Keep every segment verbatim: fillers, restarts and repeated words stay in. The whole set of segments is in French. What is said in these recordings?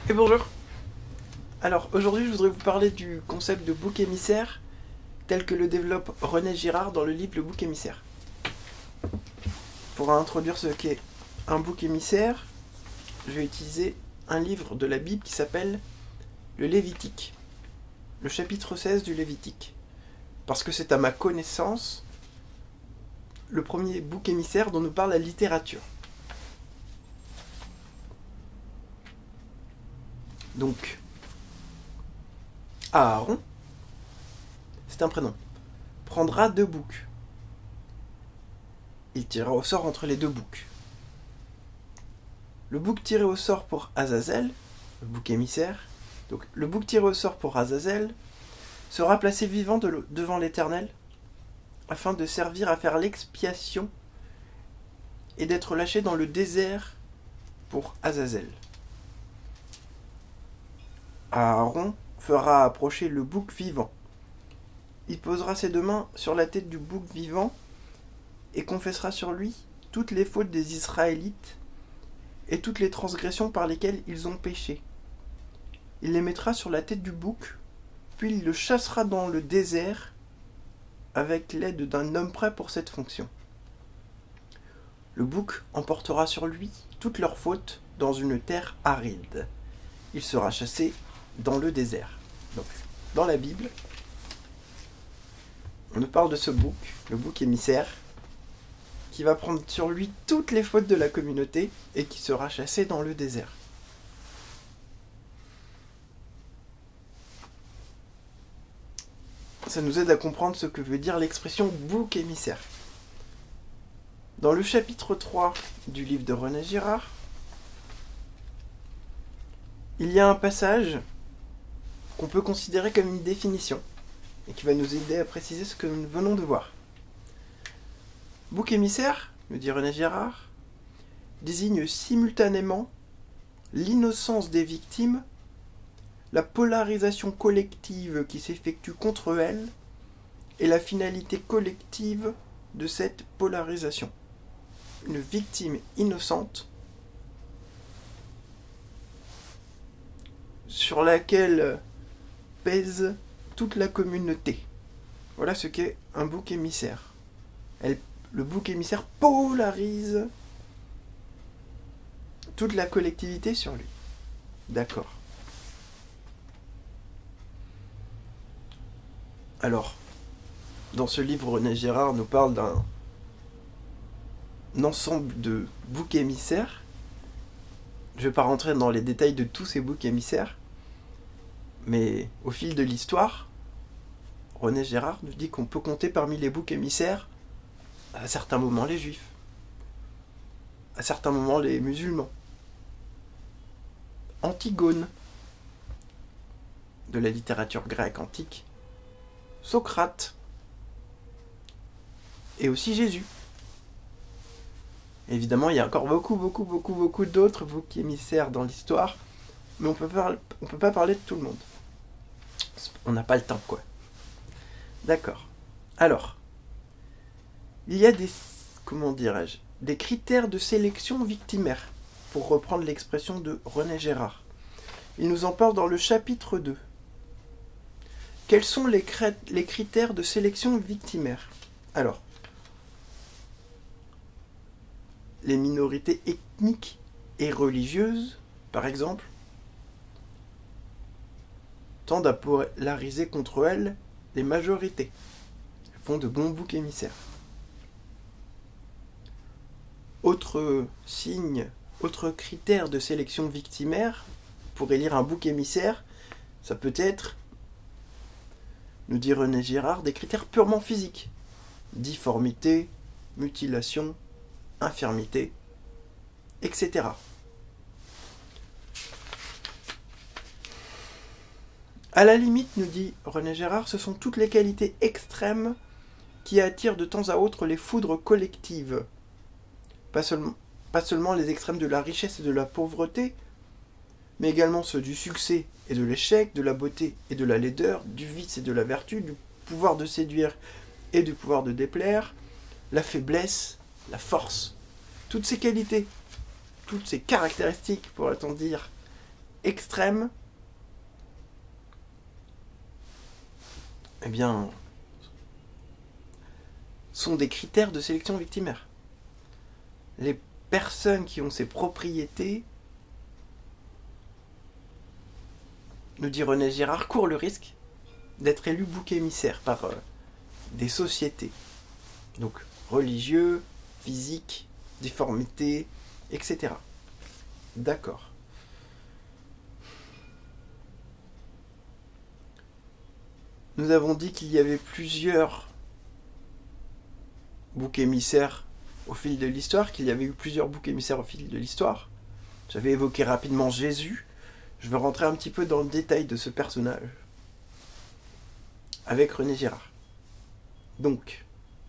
Et bonjour. Alors aujourd'hui je voudrais vous parler du concept de bouc émissaire tel que le développe René Girard dans le livre Le bouc émissaire. Pour introduire ce qu'est un bouc émissaire, je vais utiliser un livre de la Bible qui s'appelle le Lévitique, le chapitre seize du Lévitique, parce que c'est à ma connaissance le premier bouc émissaire dont nous parle la littérature. Donc, Aaron, c'est un prénom, prendra deux boucs. Il tirera au sort entre les deux boucs. Le bouc tiré au sort pour Azazel, le bouc émissaire, donc le bouc tiré au sort pour Azazel sera placé vivant de devant l'Éternel afin de servir à faire l'expiation et d'être lâché dans le désert pour Azazel. Aaron fera approcher le bouc vivant. Il posera ses deux mains sur la tête du bouc vivant et confessera sur lui toutes les fautes des Israélites et toutes les transgressions par lesquelles ils ont péché. Il les mettra sur la tête du bouc, puis il le chassera dans le désert avec l'aide d'un homme prêt pour cette fonction. Le bouc emportera sur lui toutes leurs fautes dans une terre aride. Il sera chassé dans le désert. Donc, dans la Bible, on nous parle de ce bouc, le bouc émissaire, qui va prendre sur lui toutes les fautes de la communauté et qui sera chassé dans le désert. Ça nous aide à comprendre ce que veut dire l'expression bouc émissaire. Dans le chapitre trois du livre de René Girard, il y a un passage qu'on peut considérer comme une définition et qui va nous aider à préciser ce que nous venons de voir. Bouc émissaire, me dit René Girard, désigne simultanément l'innocence des victimes, la polarisation collective qui s'effectue contre elles et la finalité collective de cette polarisation. Une victime innocente sur laquelle pèse toute la communauté. Voilà ce qu'est un bouc émissaire. Elle, le bouc émissaire polarise toute la collectivité sur lui. D'accord. Alors, dans ce livre, René Girard nous parle d'un ensemble de boucs émissaires. Je ne vais pas rentrer dans les détails de tous ces boucs émissaires, mais au fil de l'histoire, René Girard nous dit qu'on peut compter parmi les boucs émissaires à certains moments les juifs, à certains moments les musulmans, Antigone de la littérature grecque antique, Socrate et aussi Jésus. Évidemment, il y a encore beaucoup, beaucoup, beaucoup, beaucoup d'autres boucs émissaires dans l'histoire, mais on peut pas, on peut pas parler de tout le monde. On n'a pas le temps, quoi. D'accord. Alors, il y a des, comment dirais-je, des critères de sélection victimaire, pour reprendre l'expression de René Girard. Il nous en parle dans le chapitre deux. Quels sont les, cré- les critères de sélection victimaire? Alors, les minorités ethniques et religieuses, par exemple, tendent à polariser contre elles les majorités. Elles font de bons boucs émissaires. Autre signe, autre critère de sélection victimaire, pour élire un bouc émissaire, ça peut être, nous dit René Girard, des critères purement physiques. Difformité, mutilation, infirmité, et cetera. À la limite, nous dit René Girard, ce sont toutes les qualités extrêmes qui attirent de temps à autre les foudres collectives. Pas seulement, pas seulement les extrêmes de la richesse et de la pauvreté, mais également ceux du succès et de l'échec, de la beauté et de la laideur, du vice et de la vertu, du pouvoir de séduire et du pouvoir de déplaire, la faiblesse, la force. Toutes ces qualités, toutes ces caractéristiques, pourrait-on dire, extrêmes, eh bien, sont des critères de sélection victimaire. Les personnes qui ont ces propriétés, nous dit René Girard, courent le risque d'être élus bouc émissaires par euh, des sociétés. Donc religieux, physiques, difformités, et cetera. D'accord. Nous avons dit qu'il y avait plusieurs boucs émissaires au fil de l'histoire, qu'il y avait eu plusieurs boucs émissaires au fil de l'histoire. J'avais évoqué rapidement Jésus. Je vais rentrer un petit peu dans le détail de ce personnage avec René Girard. Donc,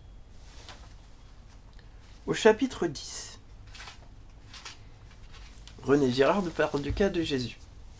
au chapitre dix, René Girard nous parle du cas de Jésus.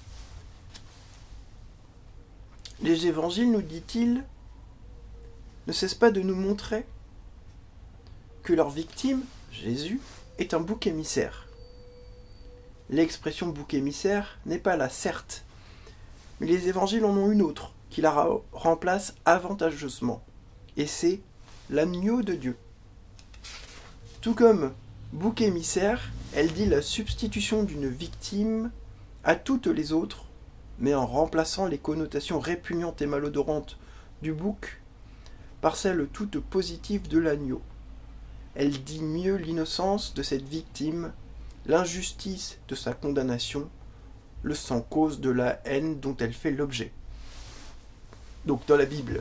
Les évangiles, nous dit-il, ne cessent pas de nous montrer que leur victime, Jésus, est un bouc émissaire. L'expression bouc émissaire n'est pas là, certes, mais les évangiles en ont une autre, qui la remplace avantageusement, et c'est l'agneau de Dieu. Tout comme bouc émissaire, elle dit la substitution d'une victime à toutes les autres, mais en remplaçant les connotations répugnantes et malodorantes du bouc par celles toutes positives de l'agneau. Elle dit mieux l'innocence de cette victime, l'injustice de sa condamnation, le sans cause de la haine dont elle fait l'objet. Donc dans la Bible,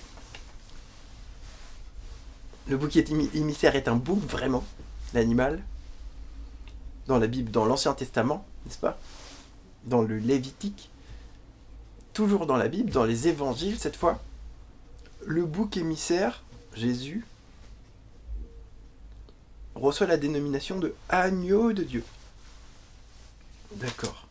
le bouc émissaire est un bouc, vraiment, l'animal. Dans la Bible, dans l'Ancien Testament, n'est-ce pas? Dans le Lévitique, toujours dans la Bible, dans les évangiles cette fois, le bouc émissaire, Jésus, reçoit la dénomination de agneau de Dieu. D'accord.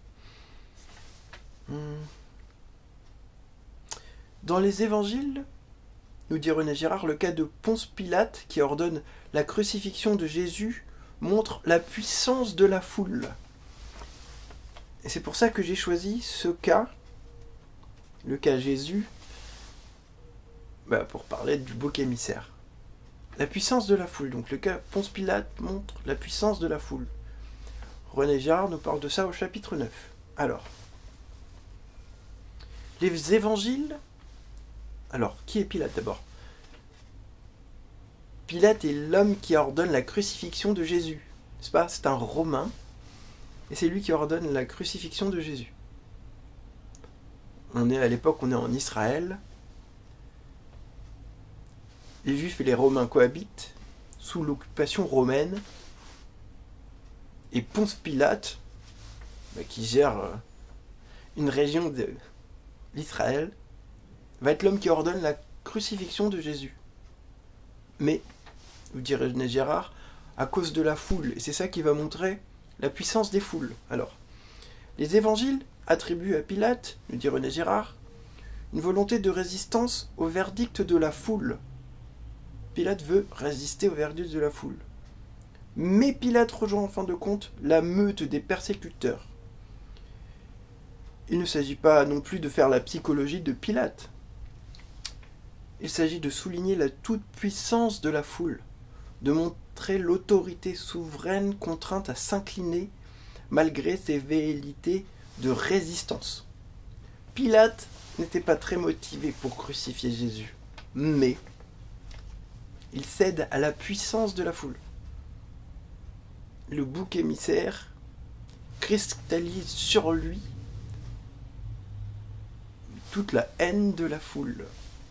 Dans les évangiles, nous dit René Girard, le cas de Ponce Pilate qui ordonne la crucifixion de Jésus montre la puissance de la foule. Et c'est pour ça que j'ai choisi ce cas, le cas Jésus, bah pour parler du bouc émissaire. La puissance de la foule. Donc le cas Ponce Pilate montre la puissance de la foule. René Girard nous parle de ça au chapitre neuf. Alors, les évangiles... Alors, qui est Pilate d'abord? Pilate est l'homme qui ordonne la crucifixion de Jésus. C'est pas, c'est un Romain, et c'est lui qui ordonne la crucifixion de Jésus. On est à l'époque, on est en Israël. Les Juifs et les Romains cohabitent sous l'occupation romaine. Et Ponce Pilate, bah, qui gère euh, une région de l'Israël, va être l'homme qui ordonne la crucifixion de Jésus. Mais, vous direz René Girard, à cause de la foule. Et c'est ça qui va montrer la puissance des foules. Alors, les évangiles attribuent à Pilate, nous dit René Girard, une volonté de résistance au verdict de la foule. Pilate veut résister au verdict de la foule. Mais Pilate rejoint en fin de compte la meute des persécuteurs. Il ne s'agit pas non plus de faire la psychologie de Pilate. Il s'agit de souligner la toute-puissance de la foule, de montrer l'autorité souveraine contrainte à s'incliner malgré ses velléités de résistance. Pilate n'était pas très motivé pour crucifier Jésus, mais il cède à la puissance de la foule. Le bouc émissaire cristallise sur lui toute la haine de la foule.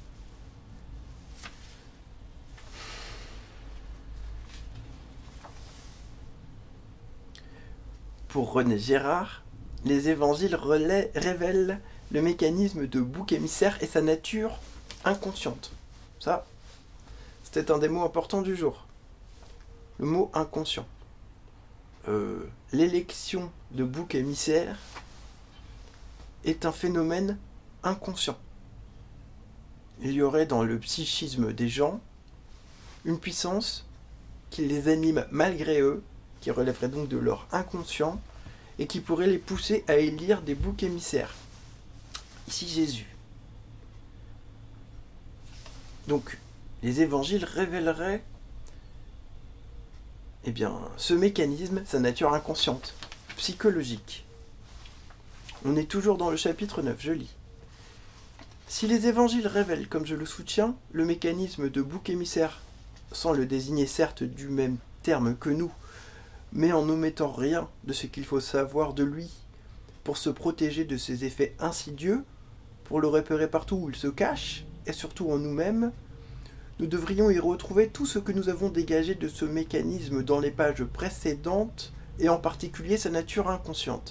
Pour René Girard, les évangiles relais, révèlent le mécanisme de bouc émissaire et sa nature inconsciente. Ça, c'était un des mots importants du jour. Le mot inconscient. Euh, l'élection de bouc émissaire est un phénomène inconscient. Il y aurait dans le psychisme des gens une puissance qui les anime malgré eux, qui relèverait donc de leur inconscient, et qui pourrait les pousser à élire des boucs émissaires. Ici Jésus. Donc, les évangiles révéleraient eh bien, ce mécanisme, sa nature inconsciente, psychologique. On est toujours dans le chapitre neuf, je lis. Si les évangiles révèlent, comme je le soutiens, le mécanisme de bouc émissaire, sans le désigner certes du même terme que nous, mais en n'omettant rien de ce qu'il faut savoir de lui pour se protéger de ses effets insidieux, pour le repérer partout où il se cache, et surtout en nous-mêmes, nous devrions y retrouver tout ce que nous avons dégagé de ce mécanisme dans les pages précédentes, et en particulier sa nature inconsciente.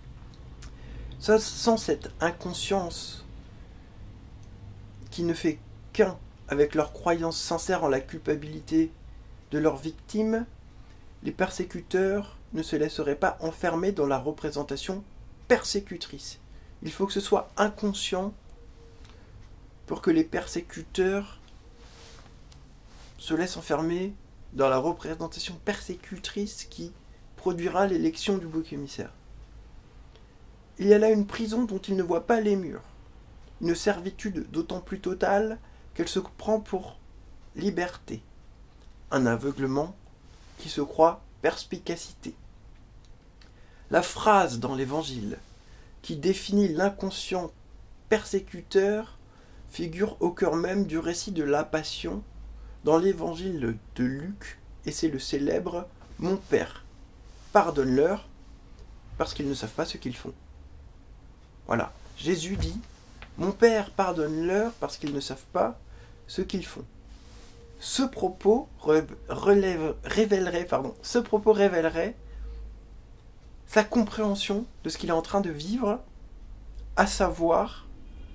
Sans cette inconscience qui ne fait qu'un avec leur croyance sincère en la culpabilité de leurs victimes, les persécuteurs ne se laisseraient pas enfermer dans la représentation persécutrice. Il faut que ce soit inconscient pour que les persécuteurs se laissent enfermer dans la représentation persécutrice qui produira l'élection du bouc émissaire. Il y a là une prison dont il ne voit pas les murs, une servitude d'autant plus totale qu'elle se prend pour liberté, un aveuglement qui se croit perspicacité. La phrase dans l'Évangile qui définit l'inconscient persécuteur figure au cœur même du récit de la Passion dans l'Évangile de Luc, et c'est le célèbre « Mon Père, pardonne-leur, parce qu'ils ne savent pas ce qu'ils font ». Voilà, Jésus dit « Mon Père, pardonne-leur, parce qu'ils ne savent pas ce qu'ils font ». Ce propos relève, révélerait, pardon, ce propos révélerait sa compréhension de ce qu'il est en train de vivre, à savoir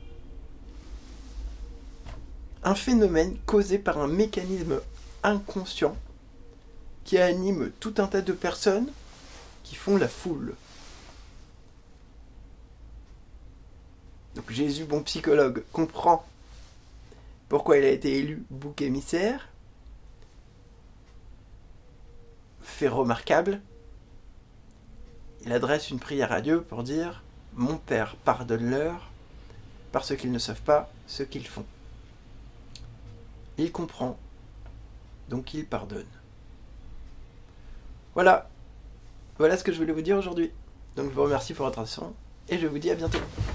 un phénomène causé par un mécanisme inconscient qui anime tout un tas de personnes qui font la foule. Donc Jésus, bon psychologue, comprend pourquoi il a été élu bouc émissaire, fait remarquable, il adresse une prière à Dieu pour dire « Mon Père, pardonne-leur, parce qu'ils ne savent pas ce qu'ils font ». Il comprend, donc il pardonne. Voilà, voilà ce que je voulais vous dire aujourd'hui. Donc je vous remercie pour votre attention, et je vous dis à bientôt.